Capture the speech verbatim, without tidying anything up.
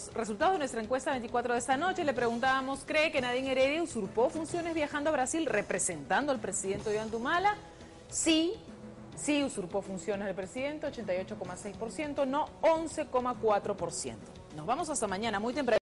los resultados de nuestra encuesta veinticuatro de esta noche. Le preguntábamos, ¿cree que Nadine Heredia usurpó funciones viajando a Brasil representando al presidente Ollanta? Sí, sí usurpó funciones del presidente, ochenta y ocho coma seis por ciento, no once coma cuatro por ciento. Nos vamos hasta mañana, muy temprano.